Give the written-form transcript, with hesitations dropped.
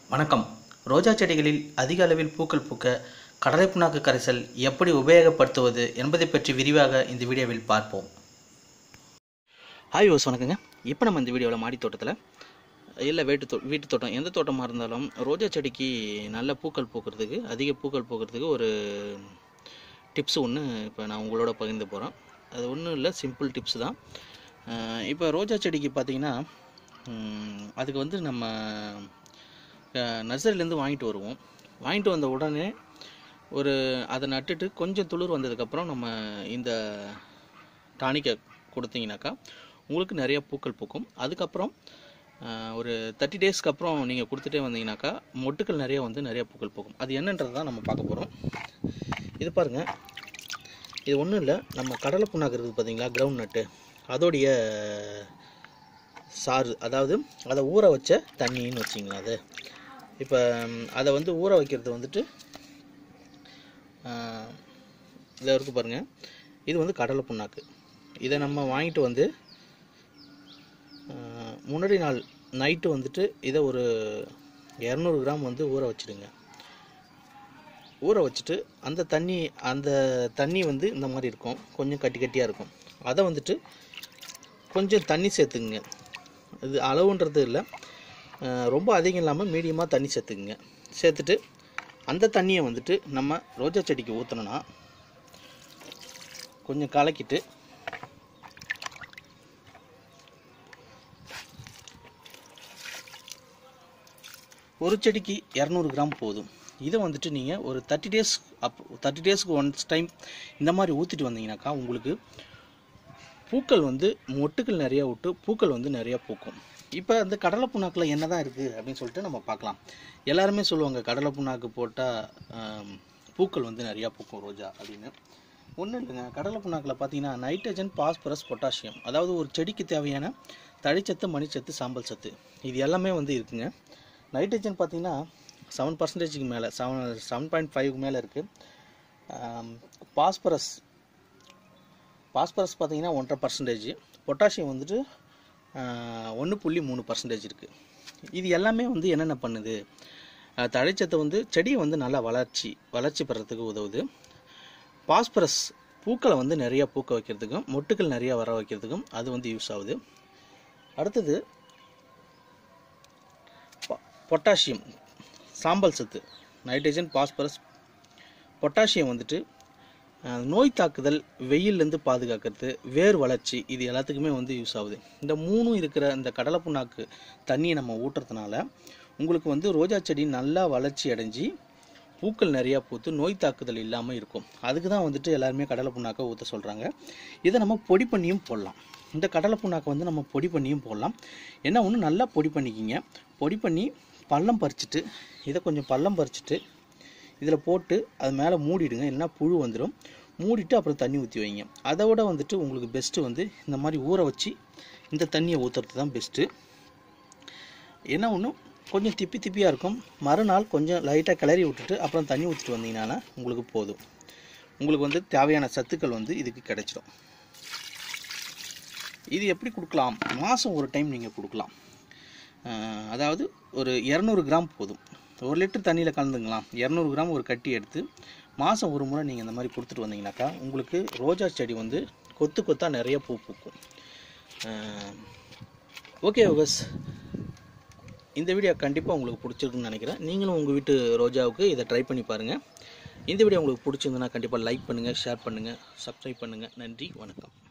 வணக்கம். ரோஜா செடிகளில் அதிக அளவில் பூக்கள் பூக்க கடலை புண்ணாக்கு கரைசல் எப்படி உபயோகப்படுத்துவது என்பதை பற்றி விரிவாக இந்த வீடியோவில் பார்ப்போம். ஹாய் யோஸ், வணக்கங்க. இப்போ நம்ம இந்த வீடியோவில் மாடி தோட்டத்தில் இல்லை வீட்டு தோட்டம், எந்த தோட்டமாக இருந்தாலும் ரோஜா செடிக்கு நல்ல பூக்கள் பூக்கிறதுக்கு, அதிக பூக்கள் பூக்கிறதுக்கு ஒரு டிப்ஸ் ஒன்று இப்போ நான் உங்களோட பகிர்ந்து போகிறேன். அது ஒன்றும் இல்லை, சிம்பிள் டிப்ஸ் தான். இப்போ ரோஜா செடிக்கு பார்த்திங்கன்னா அதுக்கு வந்து நம்ம நர்சரிலேருந்து வாங்கிட்டு வருவோம். வாங்கிட்டு வந்த உடனே அதை நட்டுட்டு கொஞ்சம் துளிர் வந்ததுக்கப்புறம் நம்ம இந்த டானிக்கை கொடுத்தீங்கன்னாக்கா உங்களுக்கு நிறைய பூக்கள் பூக்கும். அதுக்கப்புறம் ஒரு 30 டேஸ்க்கு அப்புறம் நீங்கள் கொடுத்துட்டே வந்தீங்கன்னாக்கா மொட்டுக்கள் நிறைய பூக்கள் பூக்கும். அது என்னன்றது தான் நம்ம பார்க்க போகிறோம். இது பாருங்கள், இது ஒன்றும் இல்லை, நம்ம கடலை புண்ணாக்கு இருக்குது பார்த்தீங்களா, கிரவுண்ட் நட்டு, அதோடைய சாறு, அதாவது அதை ஊற வச்ச தண்ணின்னு வச்சிங்களா. அது இப்போ அதை வந்து ஊற வைக்கிறது வந்துட்டு இதில் இருக்குது பாருங்கள். இது வந்து கடலை புண்ணாக்கு. இதை நம்ம வாங்கிட்டு வந்து முன்னாடி நாள் நைட்டு வந்துட்டு இதை ஒரு 200 கிராம் வந்து ஊற வச்சுடுங்க. ஊற வச்சுட்டு அந்த தண்ணி வந்து இந்த மாதிரி இருக்கும், கொஞ்சம் கட்டியாக இருக்கும். அதை வந்துட்டு கொஞ்சம் தண்ணி சேர்த்துக்குங்க. இது அளவுன்றது இல்லை, ரொம்ப அதிகம் இல்லாமல் மீடியமாக தண்ணி சேர்த்துக்குங்க. சேர்த்துட்டு அந்த தண்ணியை வந்துட்டு நம்ம ரோஜா செடிக்கு ஊற்றணுன்னா கொஞ்சம் கலக்கிட்டு ஒரு செடிக்கு 200 கிராம் போதும். இதை வந்துட்டு நீங்கள் ஒரு 30 டேஸ்க்கு ஒன்ஸ் டைம் இந்த மாதிரி ஊற்றிட்டு வந்தீங்கன்னாக்கா உங்களுக்கு பூக்கள் வந்து மொட்டுக்கள் நிறையா விட்டு பூக்கள் வந்து நிறையா பூக்கும். இப்போ அந்த கடலை புண்ணாக்கில் என்ன தான் இருக்குது அப்படின்னு சொல்லிட்டு நம்ம பார்க்கலாம். எல்லாருமே சொல்லுவாங்க கடலை புண்ணாக்கு போட்டால் பூக்கள் வந்து நிறையா பூக்கும் ரோஜா அப்படின்னு. ஒன்றும் இல்லைங்க, கடலை புண்ணாக்கில் பார்த்தீங்கன்னா நைட்ரஜன், பாஸ்பரஸ், பொட்டாசியம், அதாவது ஒரு செடிக்கு தேவையான தழைச்சத்து, மணிச்சத்து, சாம்பல் சத்து, இது எல்லாமே வந்து இருக்குங்க. நைட்ரஜன் பார்த்தீங்கன்னா 7% மேலே, 7.5 மேலே இருக்குது. பாஸ்பரஸ் பார்த்தீங்கன்னா 1.5%. பொட்டாசியம் வந்துட்டு 1.3% இருக்குது. இது எல்லாமே வந்து என்னென்ன பண்ணுது, தழைச்சத்தை வந்து செடியை வந்து நல்லா வளர்ச்சி பெறத்துக்கு உதவுது. பாஸ்பரஸ் பூக்களை வந்து நிறையா பூக்க வைக்கிறதுக்கும் மொட்டுக்கள் நிறையா வர வைக்கிறதுக்கும் அது வந்து யூஸ் ஆகுது. அடுத்தது பொட்டாசியம், சாம்பல் சத்து, நைட்ரஜன், பாஸ்பரஸ், பொட்டாசியம் வந்துட்டு நோய் தாக்குதல், வெயிலேருந்து பாதுகாக்கிறது, வேர் வளர்ச்சி, இது எல்லாத்துக்குமே வந்து யூஸ் ஆகுது. இந்த மூணும் இருக்கிற இந்த கடலை புண்ணாக்கு தண்ணியை நம்ம ஊட்டுறதுனால உங்களுக்கு வந்து ரோஜா செடி நல்லா வளர்ச்சி அடைஞ்சி பூக்கள் நிறையா பூத்து நோய் தாக்குதல் இல்லாமல் இருக்கும். அதுக்கு தான் வந்துட்டு எல்லாருமே கடலை புண்ணாக்கை ஊற்ற சொல்கிறாங்க. இதை நம்ம பொடி பண்ணியும் போடலாம். இந்த கடலை புண்ணாக்கை வந்து நம்ம பொடி பண்ணியும் போடலாம். என்ன ஒன்று, நல்லா பொடி பண்ணிக்கிங்க. பொடி பண்ணி பள்ளம் பறிச்சுட்டு, இதை கொஞ்சம் பள்ளம் பறிச்சுட்டு இதில் போட்டு அது மேலே மூடிடுங்க, இல்லைன்னா புழு வந்துடும். மூடிட்டு அப்புறம் தண்ணி ஊற்றி வைங்க. அதை விட வந்துட்டு உங்களுக்கு பெஸ்ட்டு வந்து இந்த மாதிரி ஊற வச்சு இந்த தண்ணியை ஊற்றுறது தான் பெஸ்ட்டு. என்ன ஒன்று, கொஞ்சம் திப்பியாக இருக்கும். மறுநாள் கொஞ்சம் லைட்டாக கிளறி விட்டுட்டு அப்புறம் தண்ணி ஊற்றிட்டு வந்தீங்கன்னா உங்களுக்கு போதும். உங்களுக்கு வந்து தேவையான சத்துக்கள் வந்து இதுக்கு கிடைச்சிடும். இது எப்படி கொடுக்கலாம், மாதம் ஒரு டைம் நீங்கள் கொடுக்கலாம். அதாவது ஒரு 200 கிராம் போதும். 1 லிட்டர் தண்ணியில் கலந்துங்களாம். 200 கிராம் ஒரு கட்டி எடுத்து மாதம் ஒரு முறை நீங்கள் இந்த மாதிரி கொடுத்துட்டு வந்தீங்கன்னாக்கா உங்களுக்கு ரோஜா செடி வந்து கொத்தாக நிறைய பூ பூக்கும். ஓகே யோகஸ், இந்த வீடியோ கண்டிப்பாக உங்களுக்கு பிடிச்சிருக்குன்னு நினைக்கிறேன். நீங்களும் உங்கள் வீட்டு ரோஜாவுக்கு இதை ட்ரை பண்ணி பாருங்கள். இந்த வீடியோ உங்களுக்கு பிடிச்சிருந்துன்னா கண்டிப்பாக லைக் பண்ணுங்கள், ஷேர் பண்ணுங்கள், சப்ஸ்கிரைப் பண்ணுங்கள். நன்றி, வணக்கம்.